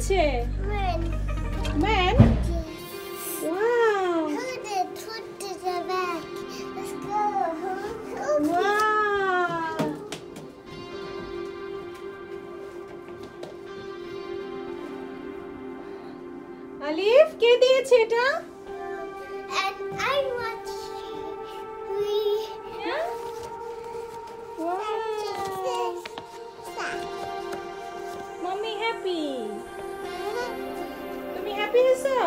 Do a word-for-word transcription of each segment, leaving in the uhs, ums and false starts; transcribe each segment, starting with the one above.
দিয়েছে? Man. Man? Wow! Hold it, put it back. Let's go. Wow! Alif, কে দিয়েছে এটা? And I want we. Mummy happy. তুমি happy হয়েছো?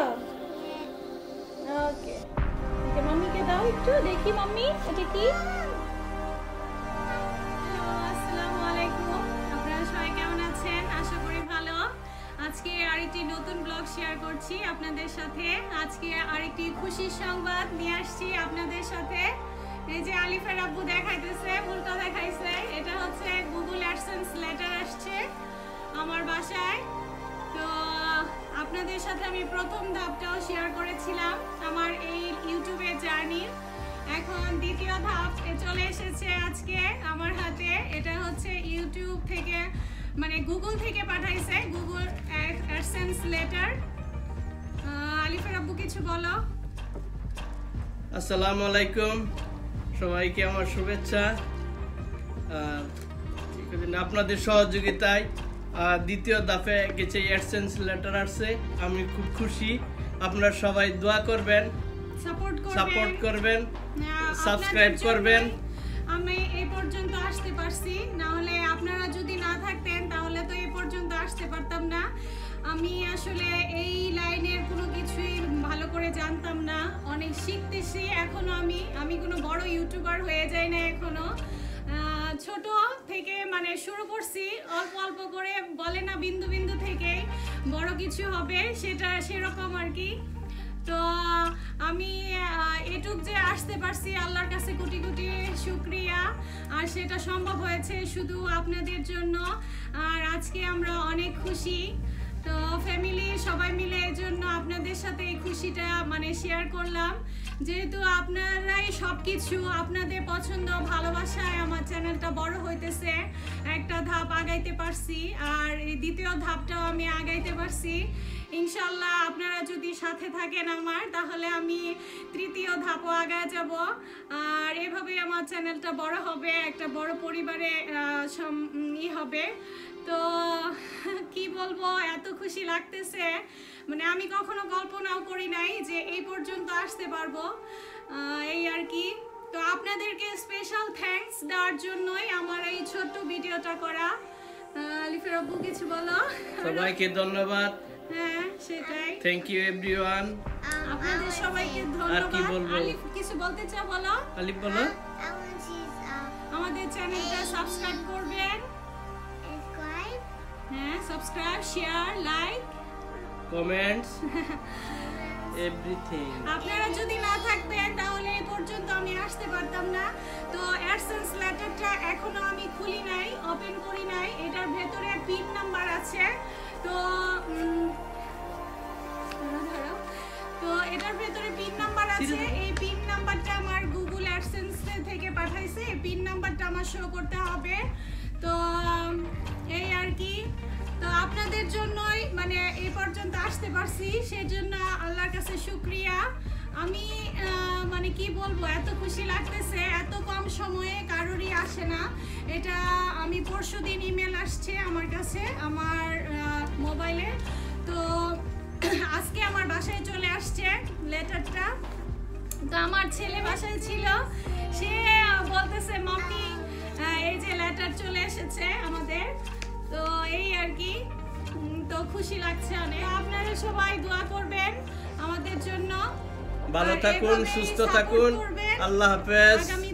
ওকে, ওকে, মাম্মিকে দাও একটু দেখি। মাম্মি, এটা কি? আসসালামু আলাইকুম, আপনারা সবাই কেমন আছেন? আশা করি ভালো। আজকে আরেকটি নতুন ব্লগ শেয়ার করছি আপনাদের সাথে। আজকে আরেকটি খুশির সংবাদ নিয়ে আসছি আপনাদের সাথে। এই যে আলিফের আব্বু দেখাইতেছে, উল্টো দেখাইছে। এটা হচ্ছে গুগল অ্যাডসেন্স লেটার আসছে আমার বাসায়। তো আপনাদের সাথে আমি প্রথম ধাপটাও শেয়ার করেছিলাম আমার এই ইউটিউবের জার্নির। এখন দ্বিতীয় ধাপ চলে এসেছে আজকে আমার হাতে। এটা হচ্ছে ইউটিউব থেকে, মানে গুগল থেকে পাঠাইছে, গুগল অ্যাডসেন্স লেটার। আলিফের আব্বু কিছু বলো। আসসালামু আলাইকুম, সবাইকে আমার শুভেচ্ছা। আপনাদের সহযোগিতায় দ্বিতীয় ধাপে গেছে অ্যাডসেন্স লেটার আসছে। আমি খুব খুশি। আপনারা সবাই দোয়া করবেন, সাপোর্ট করবেন, সাপোর্ট করবেন, সাবস্ক্রাইব করবেন। আমি এই পর্যন্ত আসতে পারছি, না হলে আপনারা যদি না থাকতেন তাহলে তো এই পর্যন্ত আসতে পারতাম না। আমি আসলে এই লাইনের কোনো কিছুই ভালো করে জানতাম না, অনেক শিখতেছি এখনো। আমি আমি কোনো বড় ইউটিউবার হয়ে যাই না এখনো। ছোট থেকে মানে শুরু করছি অল্প অল্প করে, বলে না বিন্দু বিন্দু থেকে বড় কিছু হবে, সেটা সেরকম আর কি। তো আমি এটুক যে আসতে পারছি, আল্লাহর কাছে কোটি কোটি শুকরিয়া। আর সেটা সম্ভব হয়েছে শুধু আপনাদের জন্য। আর আজকে আমরা অনেক খুশি। তো ফ্যামিলি সবাই মিলে এর জন্য আপনাদের সাথে এই খুশিটা মানে শেয়ার করলাম। যেহেতু আপনারাই সব কিছু, আপনাদের পছন্দ ভালোবাসায় আমার চ্যানেলটা বড় হইতেছে, একটা ধাপ আগাইতে পারছি। আর এই দ্বিতীয় ধাপটাও আমি আগাইতে পারছি। ইনশাল্লাহ আপনারা যদি সাথে থাকেন আমার, তাহলে আমি তৃতীয় ধাপও আগায় যাব। আর এভাবেই আমার চ্যানেলটা বড় হবে, একটা বড় পরিবারে ই হবে। তো কি বলবো, এত খুশি লাগতেছে, মানে আমি কখনো কল্পনাও করি নাই যে এই পর্যন্ত আসতে পারবো, এই আর কি। তো আপনাদেরকে স্পেশাল থ্যাঙ্কস দেওয়ার জন্যই আমার এই ছোট্ট ভিডিওটা করা। আলিফের আব্বু কিছু বলো। সবাইকে ধন্যবাদ। হ্যাঁ, সেটাই। Thank you everyone. আপনাদের সবাইকে ধন্যবাদ। আর কি বলবো? আলিফ কিছু বলতে চাও বলো। আলিফ বলো। আমাদের চ্যানেলটা সাবস্ক্রাইব করবেন। হ্যাঁ, subscribe, share, like, comments, everything. আপনারা যদি না থাকতেন তাহলে এই পর্যন্ত আমি আসতে পারতাম না। তো অ্যাডসেন্স লেটারটা এখনো আমি খুলি নাই, ওপেন করি নাই। এটার ভেতরে পিন নাম্বার আছে। তো তো এটার ভেতরে পিন নাম্বার আছে। এই পিন নাম্বারটা আমার গুগল অ্যাডসেন্স থেকে পাঠাইছে। এই পিন নাম্বারটা আমার শো করতে হবে। তো এই আর কি। তো আপনাদের জন্যই মানে এই পর্যন্ত আসতে পারছি, সেজন্য আল্লাহর কাছে শুকরিয়া। আমি মানে কি বলবো, এত খুশি লাগতেছে। এত কম সময়ে কারোরই আসে না এটা। আমি পরশু দিন ইমেল আসছে আমার কাছে আমার মোবাইলে। তো আজকে আমার বাসায় চলে আসছে লেটারটা। তো আমার ছেলে বাসায় ছিল, সে বলতেছে মাম্মি এই যে লেটার চলে এসেছে আমাদের। তো এই আর কি। তো খুশি লাগছে অনেক। আপনারা সবাই দোয়া করবেন আমাদের জন্য। ভালো থাকুন, সুস্থ থাকুন। আল্লাহ হাফেজ।